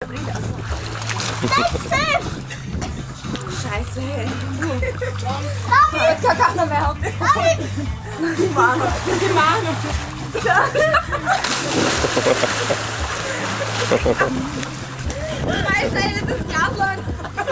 Scheiße. Jetzt kann keiner mehr haben. Die Manu. Scheiße, das Glas läuft.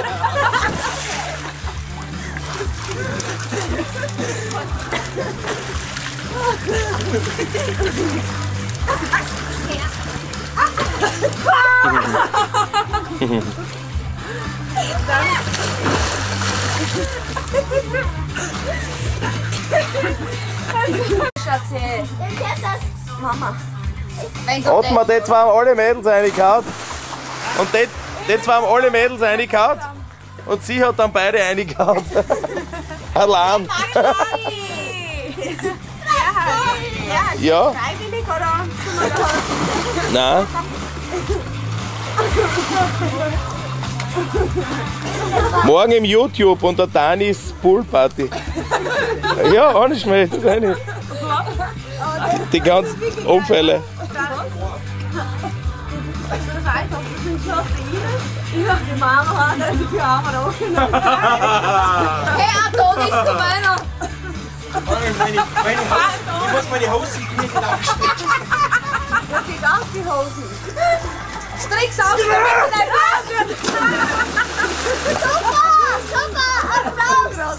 Schatzi. Mama. Hat mir die zwei haben alle Mädels reingehauen. Und die zwei haben alle Mädels reingehauen. Und sie hat dann beide reingehauen. Allein. Ja. Freiwillig oder? Nein. Morgen im YouTube unter Danis Poolparty. Ja, auch nicht mehr. Das ist nicht. Die ganzen Unfälle. Ich hab die Mama an, also die Arme auch genommen. Hey, Anton ist zu meiner. Ich muss meine Hosen nicht aufstecken. Das sieht aus wie Hosen. Strick's auf, ich will dein Arsch. Super, Applaus.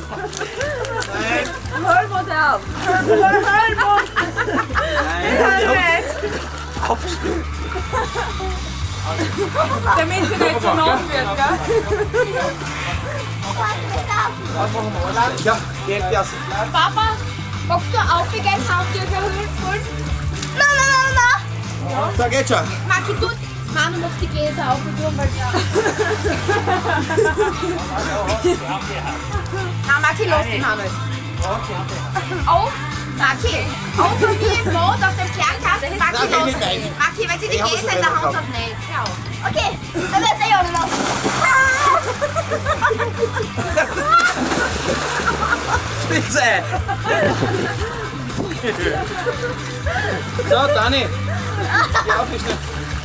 Hör mal da auf. Hör mal. Nein. Aufstehen. Damit sie nicht so nass wird, gell? Ja, geht das. Papa, magst du aufgehen, Haustücher holen? Nein. So, geht schon. Marc, du, Manu macht die Gläser aufgehen, weil Nein, Marc, lass die Manu. Oh, Marc, auch wenn sie im Mond auf dem Kernkasten, Marc, lass die. Marc, wenn sie die Gläser in der Hand hat, nicht. Okay, dann wird sie auch noch. Spitze! So, Dani. Geh auf, nicht.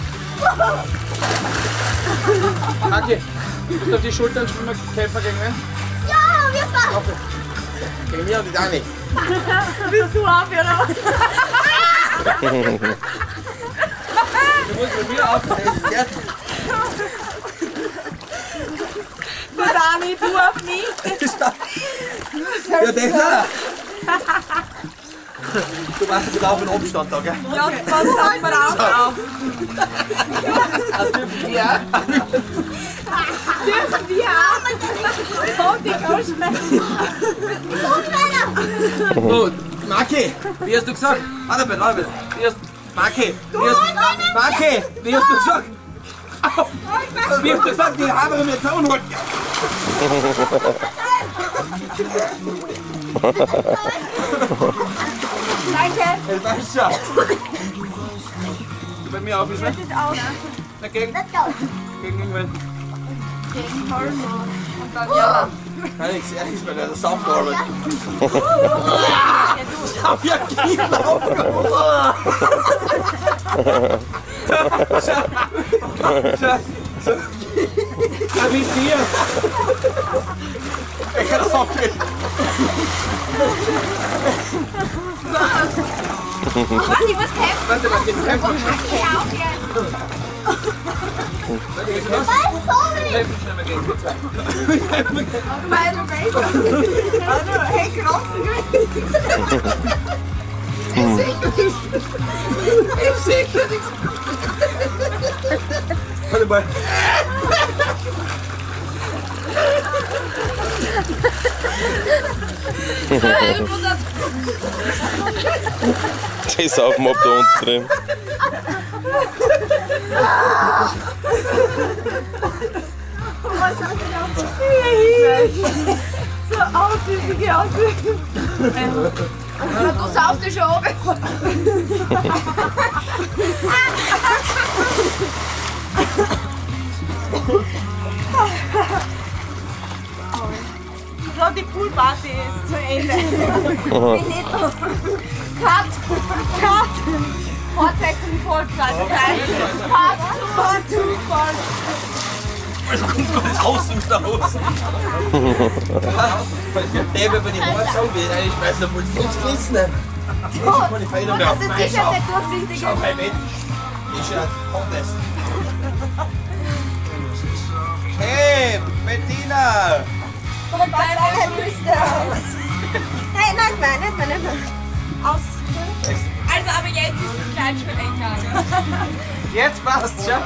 Okay. Bist du auf die Schultern Schwimmerkämpfer gegen wen? Ja, wir fahren. Gegen mir und die Dani. Bist du auf, oder? Du musst mit mir aufpassen. Ja. Der Dani, du auf mich. Ja, das auch. Du machst jetzt auf den Umstand da, gell? Ja, was sagt man auch auf? Ja. Dürfen wir auch? Und die Großschmecken. Gut, Marci, wie hast du gesagt? Warte bitte, warte bitte. Marci, wie hast du gesagt? Wie hast du gesagt, die Haare mit Zaun holen? Danke. Das weißt du schon. Du bei mir aufgeschrieben? Das ist aus. Na, gegen irgendwen? Gegen Hormon. Und dann ja. Nein, ich sehe nichts mehr, der ist aufgearbeitet. Ich hab ja Kinder aufgearbeitet. Schau, wie dir. Ich kann das auch nicht. Was, ich muss kämpfen? Warte, was geht kämpfen? Geh auf jetzt. Sorry! Meine Base. Also, hey, Knochen. Ich sehe nichts. Warte mal. Die ist auf dem Ob da unten drin. So ausführliche Auswirkungen. Du saust dich schon oben. So, die Poolparty ist zu Ende. Cut. Cut. Fortsetzung folgt. Also, Part 2 folgt. Also kommt alles raus aus der Hose. Der, wenn die Haare sagen will, ich weiß nicht, wo es jetzt gegessen hat. Die ist keine Feinde mehr. Das ist sicher der durchsichtige. Schau, mein Bett ist ja Contest. Hey, Bettina! Und bei deiner Liste aus. Hey, nicht mehr. Aus. Also, aber jetzt ist es gleich schon egal. Jetzt passt's schon.